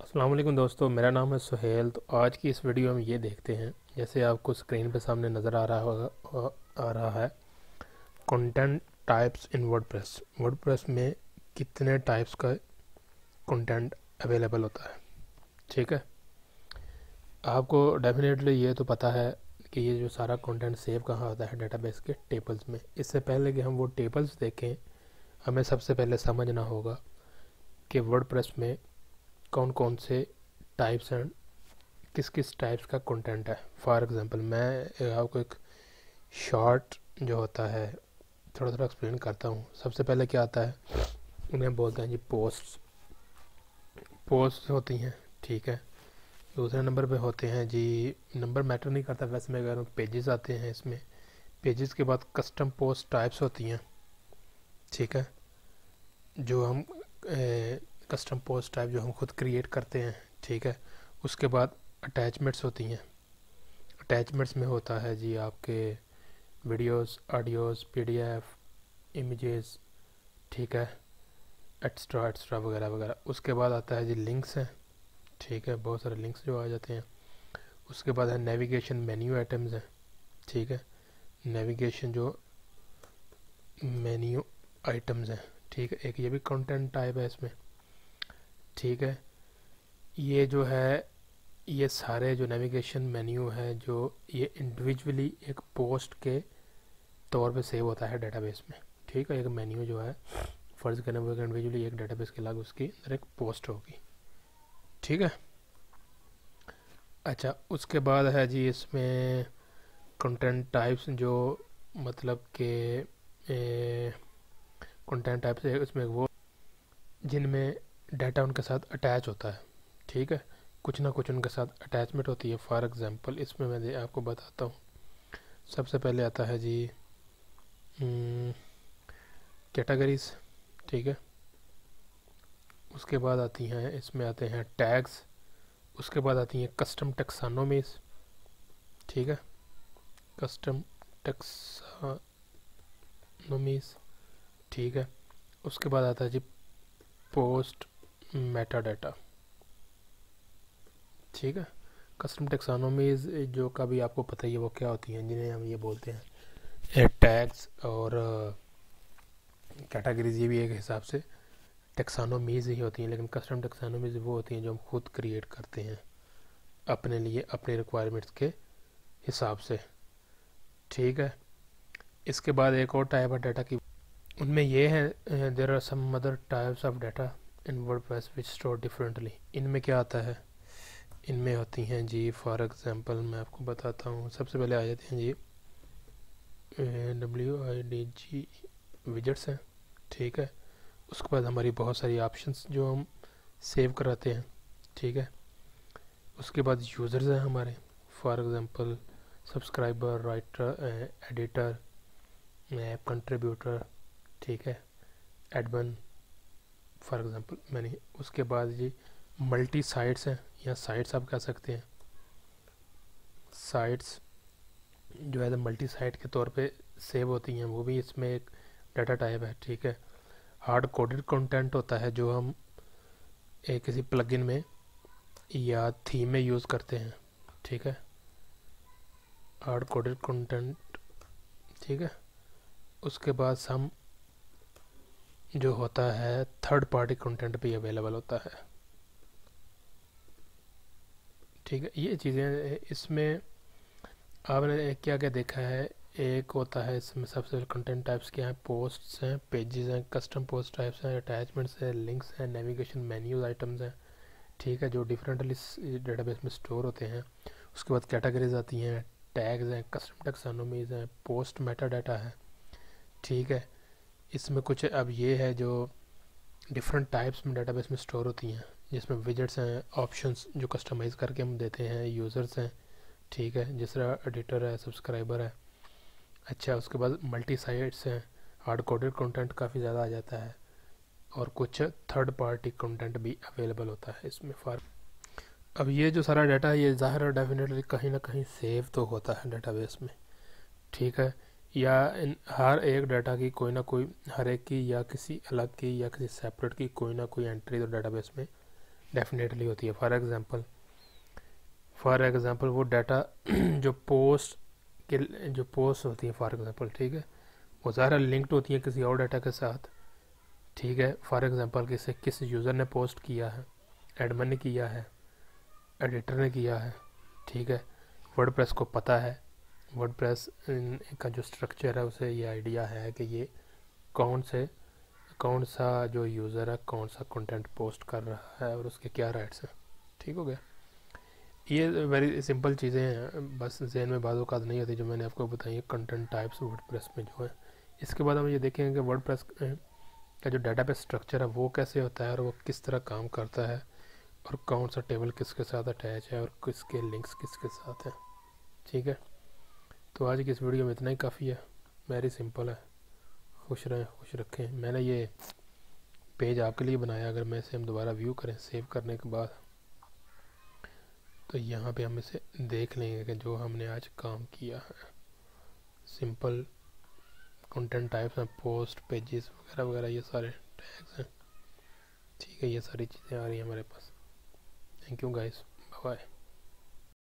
अस्सलाम वालेकुम दोस्तों, मेरा नाम है सुहेल। तो आज की इस वीडियो में ये देखते हैं, जैसे आपको स्क्रीन पे सामने नज़र आ रहा होगा आ रहा है content types in WordPress. WordPress में कितने टाइप्स का कंटेंट अवेलेबल होता है। ठीक है, आपको डेफिनेटली ये तो पता है कि ये जो सारा कंटेंट सेव कहाँ होता है, डेटाबेस के टेबल्स में। इससे पहले कि हम वो टेबल्स देखें, हमें सबसे पहले समझना होगा कि वर्डप्रेस में कौन कौन से टाइप्स एंड किस किस टाइप्स का कंटेंट है। फॉर एग्जांपल मैं आपको एक शॉर्ट जो होता है थोड़ा थोड़ा एक्सप्लेन करता हूँ। सबसे पहले क्या आता है, उन्हें बोलते हैं जी पोस्ट होती हैं। ठीक है, दूसरे नंबर पे होते हैं जी, नंबर मैटर नहीं करता वैसे मैं कह रहा हूँ, पेजेस आते हैं इसमें। पेजेस के बाद कस्टम पोस्ट टाइप्स होती हैं। ठीक है, जो हम कस्टम पोस्ट टाइप जो हम खुद क्रिएट करते हैं। ठीक है, उसके बाद अटैचमेंट्स होती हैं। अटैचमेंट्स में होता है जी आपके वीडियोस, ऑडियोस, पीडीएफ, इमेजेस, ठीक है, एक्स्ट्रा एक्स्ट्रा वगैरह वगैरह। उसके बाद आता है जी लिंक्स हैं। ठीक है, बहुत सारे लिंक्स जो आ जाते हैं। उसके बाद है नेविगेशन मेन्यू आइटम्स हैं। ठीक है, नेविगेशन जो मेन्यू आइटम्स हैं। ठीक है, एक ये भी कंटेंट टाइप है इसमें। ठीक है, ये जो है, ये सारे जो नेविगेशन मेन्यू है जो ये इंडिविजुअली एक पोस्ट के तौर पे सेव होता है डेटाबेस में। ठीक है, एक मेन्यू जो है फर्ज करने वो इंडिविजुअली एक डेटाबेस के अलग उसकी अंदर एक पोस्ट होगी। ठीक है, अच्छा, उसके बाद है जी इसमें कंटेंट टाइप्स जो मतलब के कंटेंट टाइप्स है उसमें वो जिनमें डाटा उनके साथ अटैच होता है। ठीक है, कुछ ना कुछ उनके साथ अटैचमेंट होती है। फॉर एग्जांपल इसमें मैं आपको बताता हूँ। सबसे पहले आता है जी कैटेगरीज। ठीक है, उसके बाद आती हैं, इसमें आते हैं टैग्स। उसके बाद आती हैं कस्टम टैक्सोनॉमीज। ठीक है, कस्टम टैक्सोनॉमीज। ठीक है, उसके बाद आता है जी पोस्ट मेटाडाटा। ठीक है, कस्टम टैक्सोनॉमीज जो का भी आपको पता ही है वो क्या होती हैं, जिन्हें हम ये बोलते हैं टैग्स और कैटेगरीज। ये भी एक हिसाब से टैक्सोनॉमीज ही होती हैं, लेकिन कस्टम टैक्सोनॉमीज वो होती हैं जो हम खुद क्रिएट करते हैं अपने लिए, अपने रिक्वायरमेंट्स के हिसाब से। ठीक है, इसके बाद एक और टाइप है डाटा की, उनमें ये है there are some other types of data in WordPress which store differently. इनमें क्या आता है, इनमें होती हैं जी, फॉर एग्जांपल मैं आपको बताता हूँ। सबसे पहले आ जाते हैं जी WIDG विजेट्स हैं। ठीक है, उसके बाद हमारी बहुत सारी ऑप्शंस जो हम सेव कराते हैं। ठीक है, उसके बाद यूज़र्स हैं हमारे, for example subscriber, writer, editor, app contributor. ठीक है, एडमिन फॉर एग्जांपल मैंने। उसके बाद जी मल्टी साइट्स हैं, या साइट्स आप कह सकते हैं। साइट्स जो है मल्टी साइट के तौर पे सेव होती हैं, वो भी इसमें एक डाटा टाइप है। ठीक है, हार्ड कोडेड कंटेंट होता है जो हम एक किसी प्लगइन में या थीम में यूज़ करते हैं। ठीक है, हार्ड कोडेड कंटेंट। ठीक है, उसके बाद हम जो होता है थर्ड पार्टी कंटेंट भी अवेलेबल होता है। ठीक है, ये चीज़ें इसमें आपने क्या क्या देखा है। एक होता है इसमें सबसे कंटेंट टाइप्स क्या हैं, पोस्ट्स हैं, पेजेस हैं, कस्टम पोस्ट टाइप्स हैं, अटैचमेंट्स हैं, लिंक्स हैं, नेविगेशन मेन्यूज आइटम्स हैं। ठीक है, जो डिफरेंटली डेटाबेस में स्टोर होते हैं। उसके बाद कैटेगरीज आती हैं, टैग्स हैं, कस्टम टैक्सोनॉमीज हैं, पोस्ट मेटाडाटा है। ठीक है, इसमें कुछ अब ये है जो डिफरेंट टाइप्स में डेटाबेस में स्टोर होती हैं, जिसमें विजेट्स हैं, ऑप्शंस जो कस्टमाइज़ करके हम देते हैं, यूज़र्स हैं। ठीक है, जिस तरह एडिटर है, सब्सक्राइबर है। अच्छा, उसके बाद मल्टी साइट्स हैं, हार्ड कोडेड कंटेंट काफ़ी ज़्यादा आ जाता है, और कुछ थर्ड पार्टी कंटेंट भी अवेलेबल होता है इसमें। फॉर अब ये जो सारा डाटा है ये ज़ाहिर है डेफिनेटली कहीं ना कहीं सेव तो होता है डेटाबेस में। ठीक है, या इन हर एक डाटा की कोई ना कोई, हर एक की या किसी अलग की या किसी सेपरेट की कोई ना कोई एंट्री तो डेटाबेस में डेफिनेटली होती है। फॉर एग्जांपल वो डाटा जो पोस्ट के जो पोस्ट होती है फॉर एग्जांपल, ठीक है, वो ज़ाहिर लिंक्ड होती है किसी और डाटा के साथ, ठीक है। फॉर एग्जांपल किस यूज़र ने पोस्ट किया है, एडमिन ने किया है, एडिटर ने किया है, ठीक है। वर्डप्रेस को पता है, वर्डप्रेस का जो स्ट्रक्चर है उसे ये आइडिया है कि ये कौन सा जो यूज़र है कौन सा कंटेंट पोस्ट कर रहा है और उसके क्या राइट्स हैं। ठीक हो गया। ये वेरी सिंपल चीज़ें हैं, बस जहन में बाज़ औक़ात नहीं होती जो मैंने आपको बताई है कंटेंट टाइप्स वर्डप्रेस में जो है। इसके बाद हम ये देखेंगे कि वर्डप्रेस का जो डाटाबेस स्ट्रक्चर है वो कैसे होता है और वो किस तरह काम करता है और कौन सा टेबल किसके साथ अटैच है और किसके लिंक्स किसके साथ हैं। ठीक है, तो आज की इस वीडियो में इतना ही काफ़ी है, वेरी सिंपल है। खुश रहें, खुश रखें। मैंने ये पेज आपके लिए बनाया, अगर मैं इसे हम दोबारा व्यू करें सेव करने के बाद तो यहाँ पे हम इसे देख लेंगे कि जो हमने आज काम किया है सिंपल कंटेंट टाइप्स हैं, पोस्ट, पेजेस वगैरह वगैरह, ये सारे टैग्स हैं। ठीक है, ये सारी चीज़ें आ रही हैं हमारे पास। Thank you guys, bye bye.